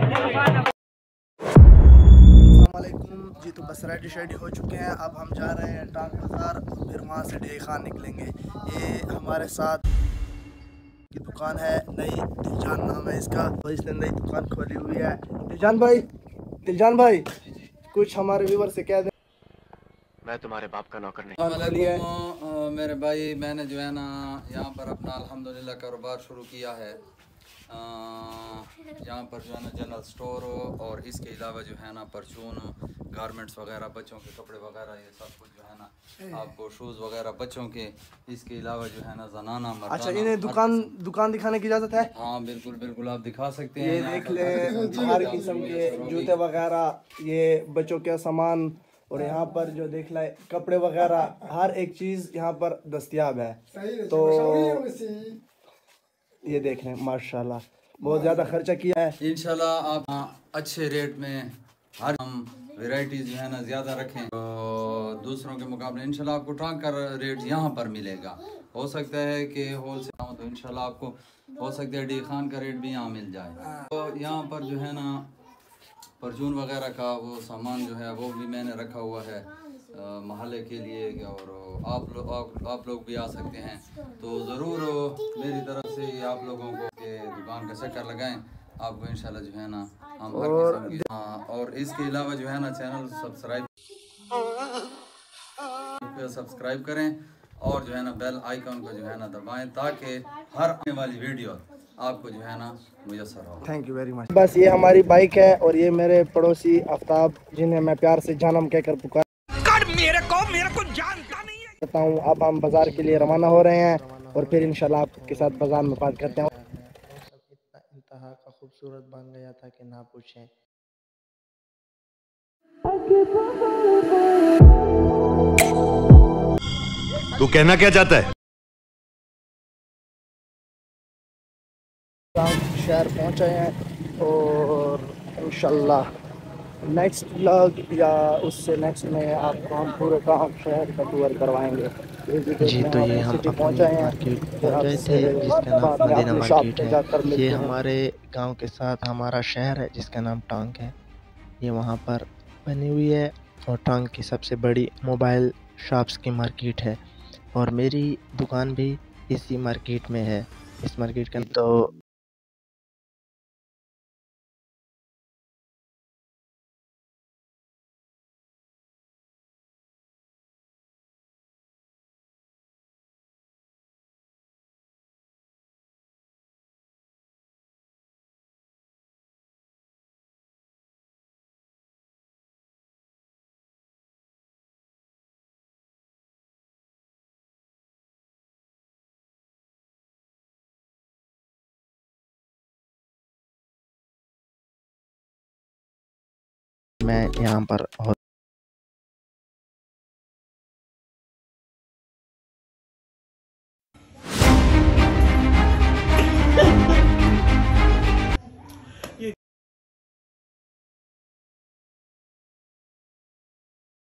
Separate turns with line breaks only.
अस्सलामुअलैकुम जी। तो बस रेडी शेडी हो चुके हैं। अब हम जा रहे हैं टांग बाज़ार और फिर वहाँ से डे खान निकलेंगे। ये हमारे साथ की दुकान है, नई दिलजान नाम है इसका। तो इसने नई दुकान खोली हुई है। दिलजान भाई कुछ हमारे व्यूवर से कह दें।
मैं तुम्हारे बाप का नौकर नहीं।
मेरे भाई, मैंने जो है ना यहाँ पर अपना अल्हम्दुलिल्लाह कारोबार शुरू किया है। यहाँ पर जो है ना जनरल स्टोर हो और इसके अलावा जो है ना परचून, गारमेंट्स वगैरह, बच्चों के कपड़े वगैरह, ये सब कुछ जो है ना आपको शूज़ वगैरह बच्चों के। इसके अलावा जो है ना जनाना मर्दाना।
अच्छा, इन्हें दुकान दिखाने की इजाज़त है?
हाँ बिल्कुल बिल्कुल, आप दिखा सकते हैं।
ये देख ले, हर किस्म के जूते वगैरह, ये बच्चों के सामान, और यहाँ पर जो देख लाए कपड़े वगैरह, हर एक चीज़ यहाँ पर दस्तयाब है। तो ये देख रहे हैं माशाल्लाह, बहुत ज़्यादा खर्चा किया है।
इंशाल्लाह आप अच्छे रेट में हर हम वैरायटी जो है ना ज़्यादा रखें तो दूसरों के मुकाबले इंशाल्लाह आपको ट्रंक का रेट यहाँ पर मिलेगा। हो सकता है कि होलसेल हो तो इंशाल्लाह आपको हो सकता है डी खान का रेट भी यहाँ मिल जाए। तो यहाँ पर जो है ना परचून वगैरह का वो सामान जो है वो भी मैंने रखा हुआ है महल्ले के लिए, और आप लोग भी आ सकते हैं। तो ज़रूर मेरी तरफ से आप लोगों को के दुकान का चक्कर लगाएं, आपको इंशाल्लाह जो है ना हम हर किस्म की। और इसके अलावा जो है ना चैनल सब्सक्राइब करें और जो है ना बेल आइकन को जो है ना दबाएं ताकि हर आने वाली वीडियो आपको जो है ना मुयसर हो।
Thank you very much. बस ये हमारी बाइक है और ये मेरे पड़ोसी आफ्ताब, जिन्हें मैं प्यार से जानम कहकर पुकार मेरे को जानता नहीं है कहता हूँ। अब हम बाजार के लिए रवाना हो रहे हैं और फिर इंशाल्लाह आपके साथ बाजार में बात करते हैं। मौसम इतना इंतहा का खूबसूरत बन गया था कि ना पूछें।
तू कहना क्या चाहता है?
शहर पहुँचे हैं और इंशाल्लाह नेक्स्ट व्लॉग या उससे नेक्स्ट में आपको हम पूरे काम शहर का टूर करवाएंगे।
जी, तो ये हम अपनी मार्केट पहुंच गए थे जिसका नाम मदीना मार्केट है। ये हमारे गांव के साथ हमारा शहर है जिसका नाम टांग है। ये वहां पर बनी हुई है और टांग की सबसे बड़ी मोबाइल शॉप्स की मार्केट है और मेरी दुकान भी इसी मार्केट में है। इस मार्केट का तो मैं यहाँ पर